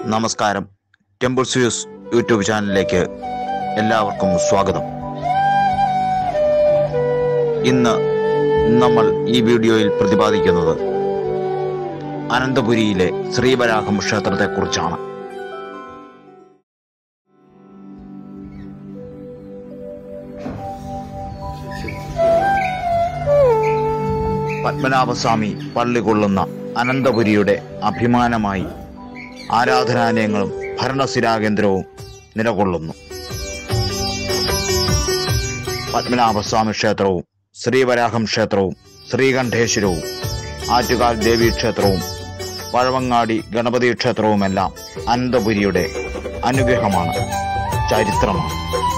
നമസ്കാരം. Temples views YouTube ചാനലിലേക്ക് എല്ലാവർക്കും സ്വാഗതം. ഇന്ന് നമ്മൾ ഈ വീഡിയോയിൽ പ്രതിപാദിക്കുന്നത് അനന്തപുരിയിലെ ശ്രീവരാഹം ക്ഷേത്രത്തെക്കുറിച്ചാണ്. പദ്മനാഭസ്വാമി പള്ളി കൊള്ളുന്ന അനന്തപുരിയുടെ അഭിമാനമായി ആരാധനാലയങ്ങളും ഭരണസിരാകേന്ദ്രവും നിലകൊള്ളുന്നു. പദ്മനാഭസ്വാമി ക്ഷേത്രവും ശ്രീവരാഹം ക്ഷേത്രവും ശ്രീകണ്ഠേശ്വരവും ആറ്റുകാൽ ദേവീക്ഷേത്രവും പഴവങ്ങാടി ഗണപതി ക്ഷേത്രവുമെല്ലാം അനന്തപുരിയുടെ അനുഗ്രഹമാണ്, ചരിത്രമാണ്.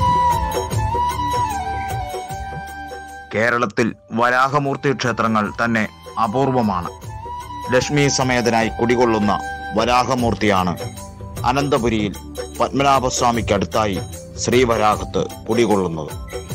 കേരളത്തിൽ വരാഹമൂർത്തി ക്ഷേത്രങ്ങൾ തന്നെ അപൂർവമാണ്. ലക്ഷ്മി സമേതനായി കുടികൊള്ളുന്ന വരാഹമൂർത്തിയാണ് അനന്തപുരിയിൽ പദ്മനാഭസ്വാമിക്കടുത്തായി ശ്രീവരാഹത്ത് കുടികൊള്ളുന്നത്.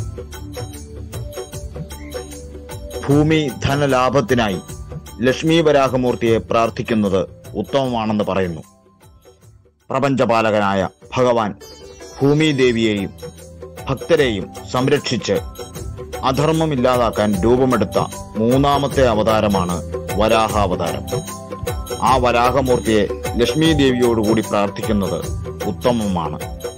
ഭൂമി ധനലാഭത്തിനായി ലക്ഷ്മി വരാഹമൂർത്തിയെ പ്രാർത്ഥിക്കുന്നത് ഉത്തമമാണെന്ന് പറയുന്നു. പ്രപഞ്ചപാലകനായ ഭഗവാൻ ഭൂമിദേവിയെയും ഭക്തരെയും സംരക്ഷിച്ച് അധർമ്മമില്ലാതാക്കാൻ രൂപമെടുത്ത മൂന്നാമത്തെ അവതാരമാണ് വരാഹാവതാരം. ആ വരാഹമൂർത്തിയെ ലക്ഷ്മി ദേവിയോടുകൂടി പ്രാർത്ഥിക്കുന്നത് ഉത്തമമാണ്.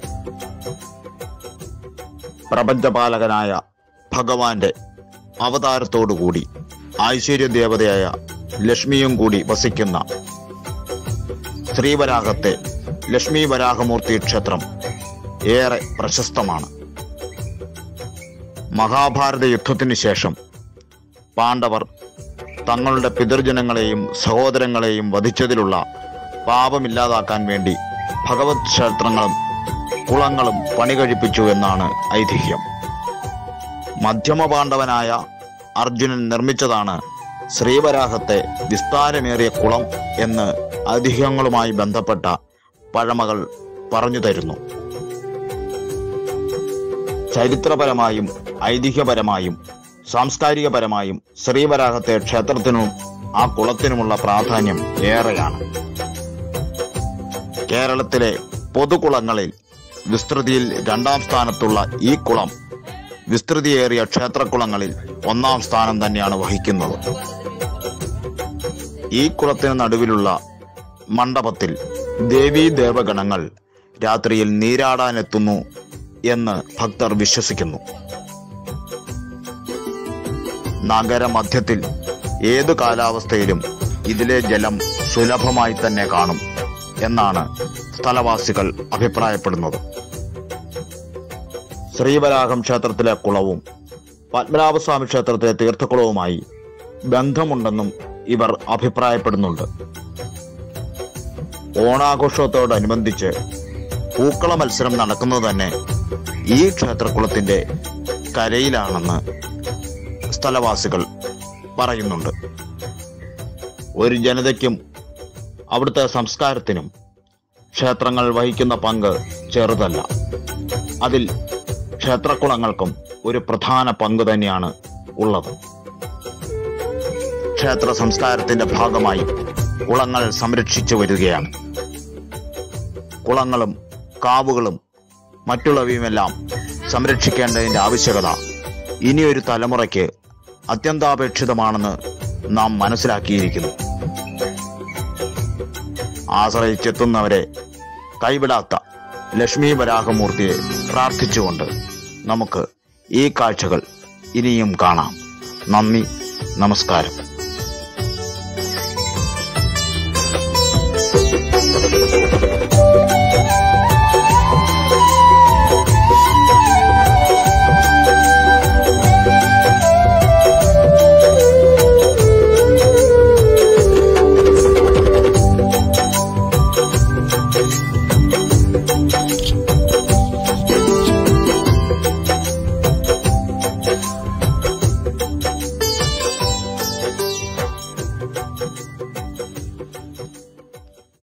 പ്രപഞ്ചപാലകനായ ഭഗവാന്റെ അവതാരത്തോടുകൂടി ഐശ്വര്യദേവതയായ ലക്ഷ്മിയും കൂടി വസിക്കുന്ന ശ്രീവരാഹത്തെ ലക്ഷ്മി വരാഹമൂർത്തി ക്ഷേത്രം ഏറെ പ്രശസ്തമാണ്. മഹാഭാരത യുദ്ധത്തിന് ശേഷം പാണ്ഡവർ തങ്ങളുടെ പിതൃജനങ്ങളെയും സഹോദരങ്ങളെയും വധിച്ചതിലുള്ള പാപമില്ലാതാക്കാൻ വേണ്ടി ഭഗവത് ക്ഷേത്രങ്ങളും കുളങ്ങളും പണികഴിപ്പിച്ചു എന്നാണ് ഐതിഹ്യം. മധ്യമ പാണ്ഡവനായ അർജുനൻ നിർമ്മിച്ചതാണ് ശ്രീവരാഹത്തെ വിസ്താരമേറിയ കുളം എന്ന് ഐതിഹ്യങ്ങളുമായി ബന്ധപ്പെട്ട പഴമകൾ പറഞ്ഞു തരുന്നു. ചരിത്രപരമായും ഐതിഹ്യപരമായും സാംസ്കാരികപരമായും ശ്രീവരാഹത്തെ ക്ഷേത്രത്തിനും ആ കുളത്തിനുമുള്ള പ്രാധാന്യം ഏറെയാണ്. കേരളത്തിലെ പൊതുകുളങ്ങളിൽ വിസ്തൃതിയിൽ 2ാം സ്ഥാനത്തുള്ള ഈ കുളം വിസ്തൃതിയേറിയ ക്ഷേത്രകുളങ്ങളിൽ 1ാം സ്ഥാനം തന്നെയാണ് വഹിക്കുന്നത്. ഈ കുളത്തിന് നടുവിലുള്ള മണ്ഡപത്തിൽ ദേവീ ദേവഗണങ്ങൾ രാത്രിയിൽ നീരാടാനെത്തുന്നു എന്ന് ഭക്തർ വിശ്വസിക്കുന്നു. നഗരമധ്യത്തിൽ ഏതു കാലാവസ്ഥയിലും ഇതിലെ ജലം സുലഭമായി തന്നെ കാണും എന്നാണ് സ്ഥലവാസികൾ അഭിപ്രായപ്പെടുന്നത്. ശ്രീവരാഹം ക്ഷേത്രത്തിലെ കുളവും പദ്മനാഭസ്വാമി ക്ഷേത്രത്തിലെ തീർത്ഥക്കുളവുമായി ബന്ധമുണ്ടെന്നും ഇവർ അഭിപ്രായപ്പെടുന്നുണ്ട്. ഓണാഘോഷത്തോടനുബന്ധിച്ച് പൂക്കള മത്സരം നടക്കുന്നത് തന്നെ ഈ ക്ഷേത്രക്കുളത്തിന്റെ കരയിലാണെന്ന് സ്ഥലവാസികൾ പറയുന്നുണ്ട്. ഒരു ജനതയ്ക്കും അവിടുത്തെ സംസ്കാരത്തിനും ക്ഷേത്രങ്ങൾ വഹിക്കുന്ന പങ്ക് ചെറുതല്ല. അതിൽ ക്ഷേത്രക്കുളങ്ങൾക്കും ഒരു പ്രധാന പങ്ക് തന്നെയാണ് ഉള്ളത്. ക്ഷേത്ര സംസ്കാരത്തിന്റെ ഭാഗമായി കുളങ്ങൾ സംരക്ഷിച്ചു വരികയാണ്. കുളങ്ങളും കാവുകളും മറ്റുള്ളവയുമെല്ലാം സംരക്ഷിക്കേണ്ടതിന്റെ ആവശ്യകത ഇനിയൊരു തലമുറയ്ക്ക് അത്യന്താപേക്ഷിതമാണെന്ന് നാം മനസ്സിലാക്കിയിരിക്കുന്നു. ആശ്രയിച്ചെത്തുന്നവരെ കൈവിടാത്ത ലക്ഷ്മി വരാഹമൂർത്തിയെ പ്രാർത്ഥിച്ചുകൊണ്ട് നമുക്ക് ഈ കാഴ്ചകൾ ഇനിയും കാണാം. നന്ദി, നമസ്കാരം.